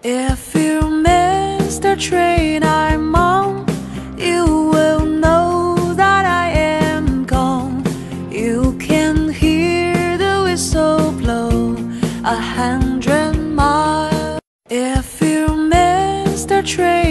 If you miss the train I'm on, you will know that I am gone. You can hear the whistle blow 100 miles. If you miss the train